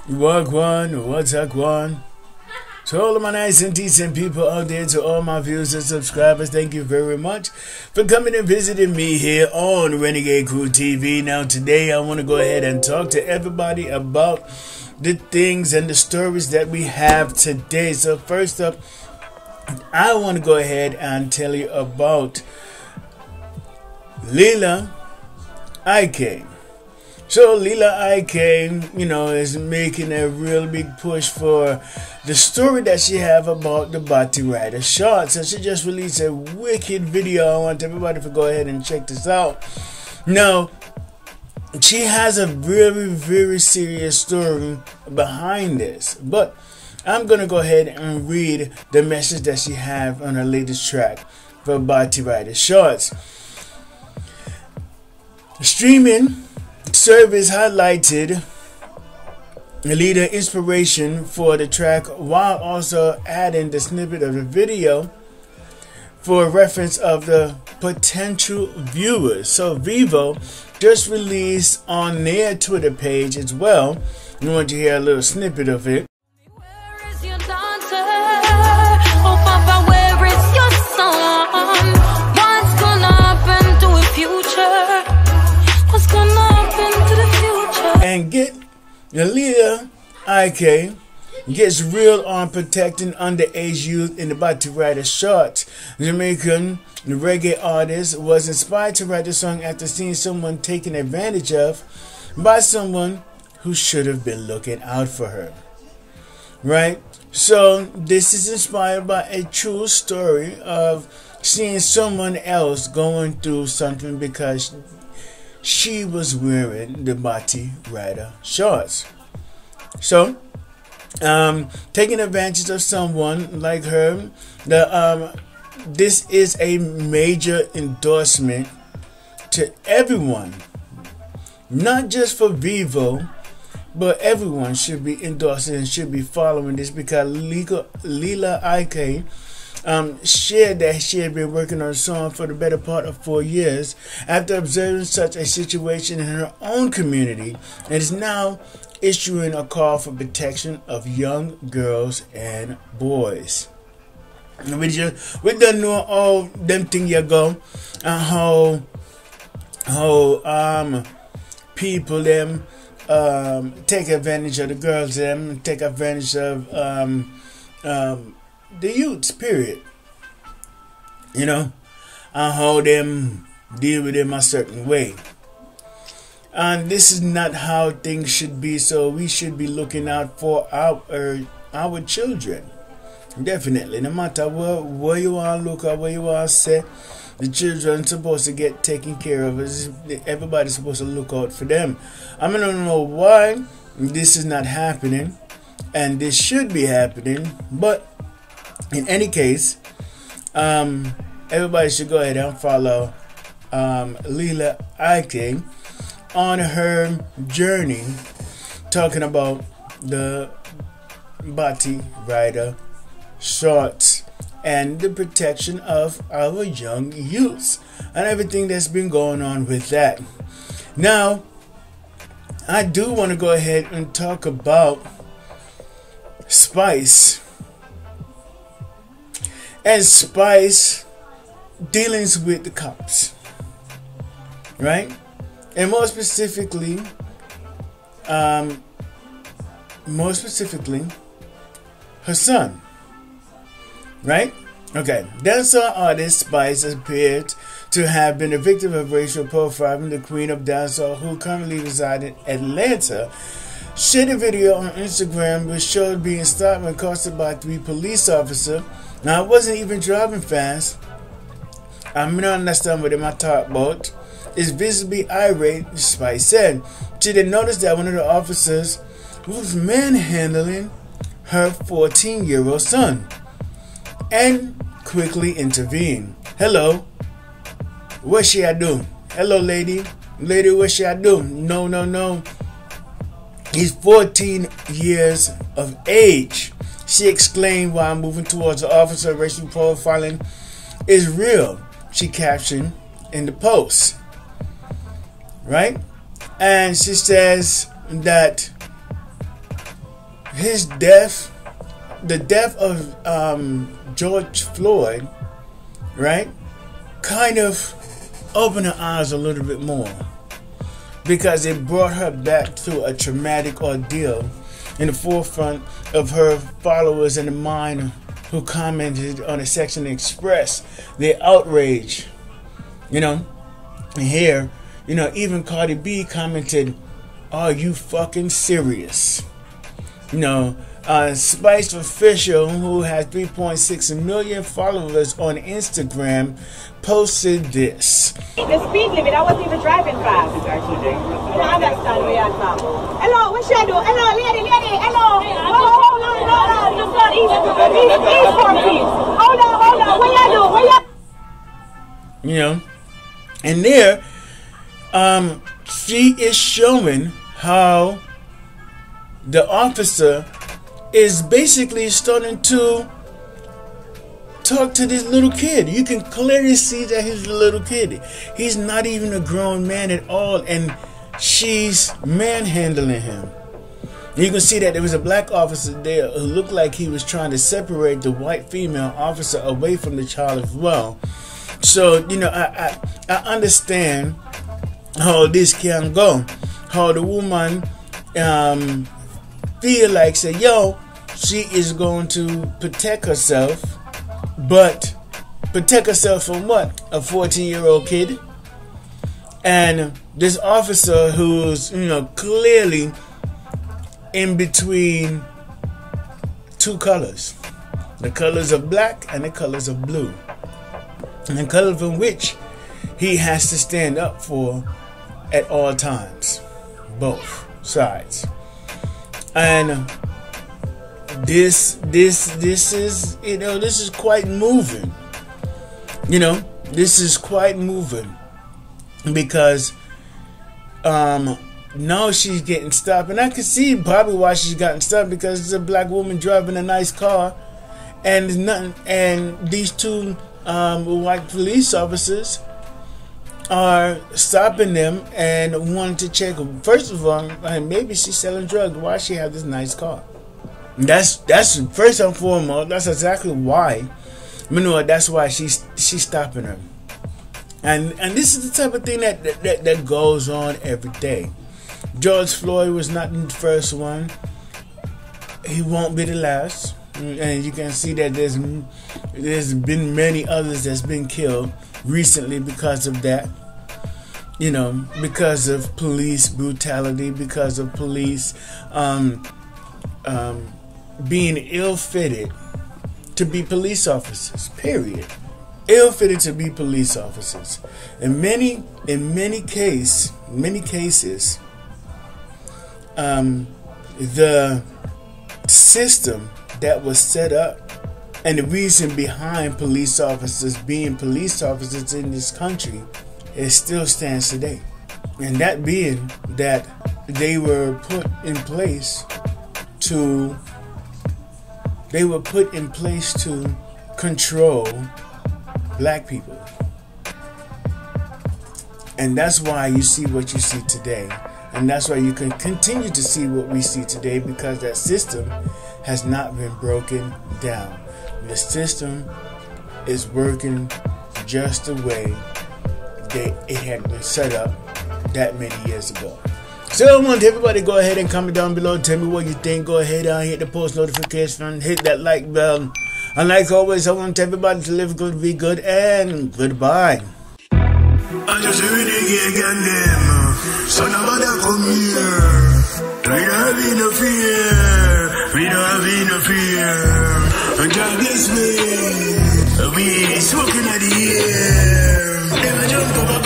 Wagwan, what's up, one? To all of my nice and decent people out there, to all my viewers and subscribers, thank you very much for coming and visiting me here on Renegade Crew TV. Now today I want to go ahead and talk to everybody about the things and the stories that we have today. So first up, I want to go ahead and tell you about Lila Ike. So Lila Ike, is making a real big push for the story that she have about the Batty Rider shorts. So she just released a wicked video. I want everybody to go ahead and check this out. Now, she has a very, very serious story behind this. But I'm going to go ahead and read the message that she have on her latest track for Batty Rider shorts. Streaming service highlighted the leader inspiration for the track while also adding the snippet of the video for reference of the potential viewers. So Vevo just released on their Twitter page as well. I want you to hear a little snippet of it. Where is your dancer? Oh Papa, where is your son? What's gonna happen to the future? What's gonna happen to the future? And get the leader Ike gets real on protecting underage youth in the Batty Rider shorts. Jamaican reggae artist was inspired to write the song after seeing someone taken advantage of by someone who should have been looking out for her. Right? So this is inspired by a true story of seeing someone else going through something because she was wearing the Batty Rider shorts. So, taking advantage of someone like her, this is a major endorsement to everyone, not just for Vevo, but everyone should be endorsing and should be following this because Lila Ike shared that she had been working on a song for the better part of 4 years after observing such a situation in her own community and is now issuing a call for protection of young girls and boys. And we don't know all them things you go and how people them take advantage of the girls them, take advantage of the youths, period. And how them deal with them a certain way. And this is not how things should be, so we should be looking out for our children. Definitely. No matter where you want to look at, where you want to say, the children supposed to get taken care of. Everybody's supposed to look out for them. I don't know why this is not happening, and this should be happening, but in any case, everybody should go ahead and follow Lila Ike on her journey talking about the Batty Rider shorts and the protection of our young youths and everything that's been going on with that. Now, I do want to go ahead and talk about Spice. And Spice dealings with the cops, right? And more specifically, her son, right? Okay, dancehall artist Spice appeared to have been a victim of racial profiling. The queen of dancehall, who currently resides in Atlanta, shared a video on Instagram which showed being stopped and accosted by 3 police officers. Now, I wasn't even driving fast. I don't understand what they might talk about. It's visibly irate, Spice said. She didn't notice that one of the officers was manhandling her 14-year-old son and quickly intervened. Hello, what should I do? Hello, lady. Lady, what should I do? No. He's 14 years of age. She exclaimed while moving towards the officer. Racial profiling is real, she captioned in the post. Right? And she says that his death, the death of George Floyd, right, kind of opened her eyes a little bit more, because it brought her back to a traumatic ordeal in the forefront of her followers in the mind who commented on a section to express their outrage. You know, and here, you know, even Cardi B commented, "Are you fucking serious?" You know, Spice Official, who has 3.6 million followers on Instagram, posted this. The speed limit, I wasn't even driving fast. You don't understand where you're from. Hello, what should I do? Hello, lady, hello. Hold on. Just not easy. Ease for me. Hold on. What you do? You know, and there, she is showing how the officer is basically starting to talk to this little kid. You can clearly see that he's a little kid. He's not even a grown man at all, and she's manhandling him. You can see that there was a black officer there who looked like he was trying to separate the white female officer away from the child as well. So, you know, I understand how this can go. How the woman feel like, say, yo, she is going to protect herself, but protect herself from what? A 14-year-old kid? And this officer who's, you know, clearly in between two colors. The colors of black and the colors of blue. And the color from which he has to stand up for at all times. Both sides. And this is, you know, this is quite moving. You know, this is quite moving, because now she's getting stopped, and I can see probably why she's gotten stopped, because it's a black woman driving a nice car, and there's nothing, and these two white police officers are stopping them and wanting to check. First of all, maybe she's selling drugs. Why she have this nice car? That's first and foremost. That's exactly why. You know, that's why she's stopping her. And this is the type of thing that goes on every day. George Floyd was not the first one. He won't be the last. And you can see that there's been many others that's been killed recently because of that. You know, because of police brutality, because of police being ill-fitted to be police officers, period. Ill-fitted to be police officers. In many cases, the system that was set up and the reason behind police officers being police officers in this country, it still stands today. And that being that they were put in place to control black people. And that's why you see what you see today. And that's why you can continue to see what we see today, because that system has not been broken down. The system is working just the way that it had been set up that many years ago. So I want everybody to go ahead and comment down below. Tell me what you think. Go ahead and hit the post notification. Hit that like bell. And like always, I want everybody to live good, be good, and goodbye. I just again them. So nobody come here. We don't have no fear. We don't have no fear. And God bless me. We smoking at the air. Never jump over.